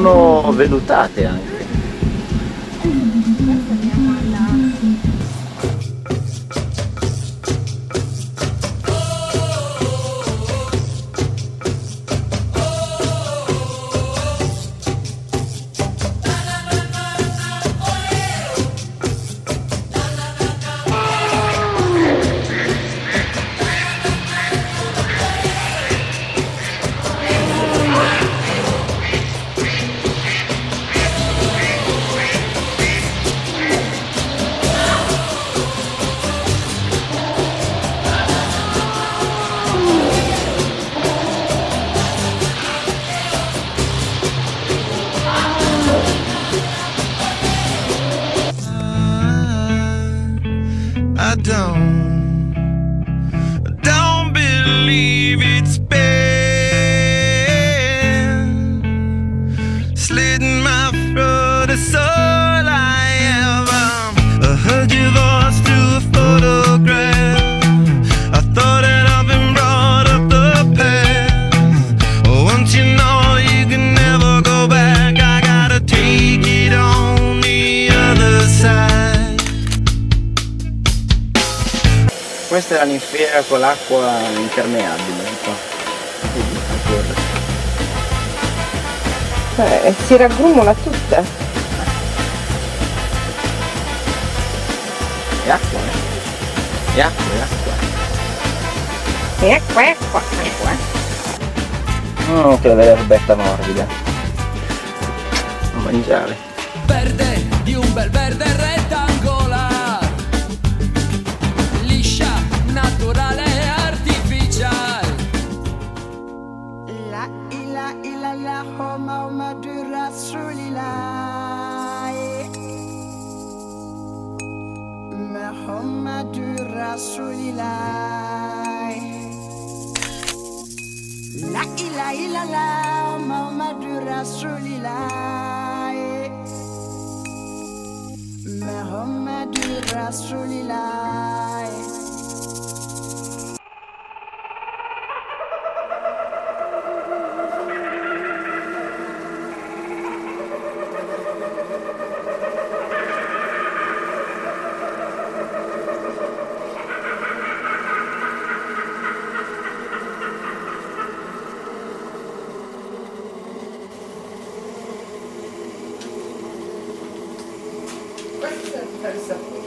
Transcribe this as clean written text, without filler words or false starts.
sono vellutate anche. I don't believe it's been slitting my throat, it's all I am. I heard your voice through a photograph. I thought that I've been brought up the past. Oh, once you know you can never go back, I gotta take it on the other side. Questa è la ninfea con l'acqua impermeabile, qua. E si raggrumula tutta. È acqua, È acqua, Acqua. Oh, che bella erbetta morbida. A mangiare. Verde di un bel verde rettangolare, liscia, naturale e artificiale. La ila ila la Muhammadu Rasulillah, Muhammadu Rasulillah. La ila ila la Muhammadu Rasulillah, Muhammadu Rasulillah. Questa è il saputo.